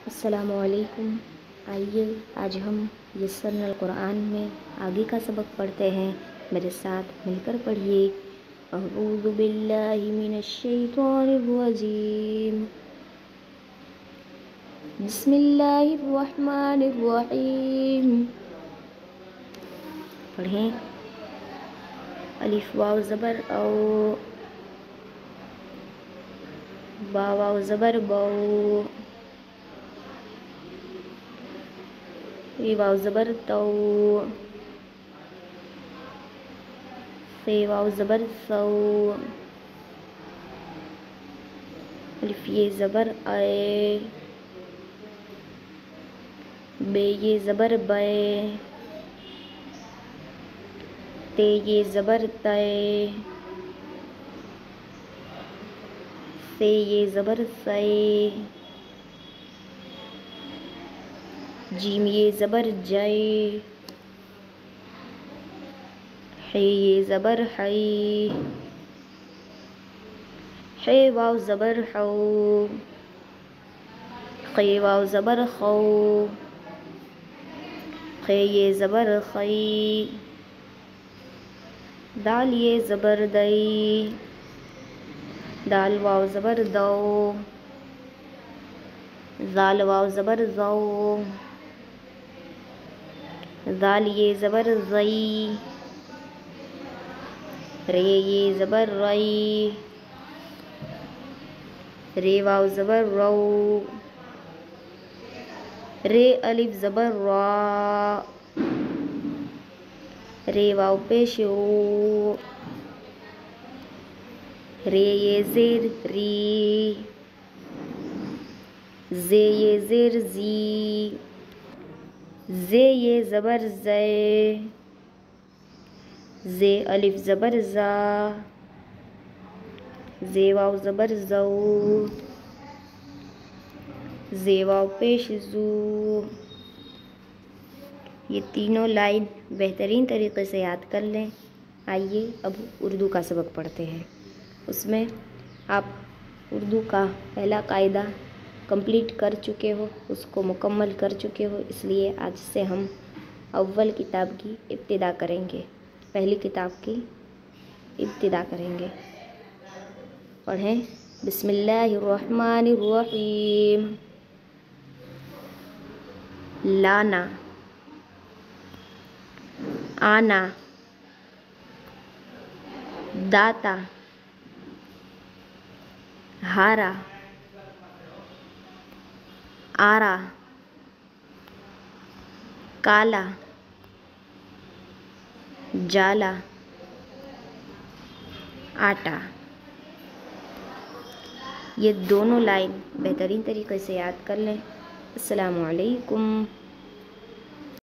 अस्सलामुअलैकुम। आइए आज हम यस्सरनल कुरान में आगे का सबक पढ़ते हैं। मेरे साथ मिलकर पढ़िए। अऊज़ु बिल्लाहि मिनश शैतानिर रजीम। बिस्मिल्लाहिर रहमानिर रहीम। पढ़ें। अलिफ वाव ज़बर औ, बा वाव ज़बर बौ, ये वाव ज़बर तौ, से वाव ज़बर सौ, अलिफ ये ज़बर ए, बे ये ज़बर बै, ते ये ज़बर तै, से ये ज़बर से, जीम ये ज़बर जय, है ये ज़बर है, है वाव ज़बर हौ, खे वाव ज़बर खौ, खे ये ज़बर खई, दाल ये ज़बर दई, दाल वाव ज़बर दौ, ज़ाल वाव ज़बर ज़ौ, ज़ाल ये ज़बर ज़ई, रे ये ज़बर रई, रे वाव ज़बर रौ, रे अलिफ ज़बर रा, रे वाव पेश रो, रे ये ज़ेर री, जे ये ज़ेर जी, जे ये ज़बर ज़े, जे अलिफ ज़बर ज़ा, जे वाव ज़बर ज़ौ, जे वाव पेश ज़ू। ये तीनों लाइन बेहतरीन तरीके से याद कर लें। आइए अब उर्दू का सबक पढ़ते हैं। उसमें आप उर्दू का पहला कायदा कंप्लीट कर चुके हो, उसको मुकम्मल कर चुके हो, इसलिए आज से हम अव्वल किताब की इब्तिदा करेंगे। पहली किताब की इब्तिदा करेंगे। पढ़ें। बिस्मिल्लाहिर्रहमानिर्रहीम। लाना, आना, दाता, हारा, आरा, काला, जाला, आटा। ये दोनों लाइन बेहतरीन तरीके से याद कर लें। अस्सलामु अलैकुम।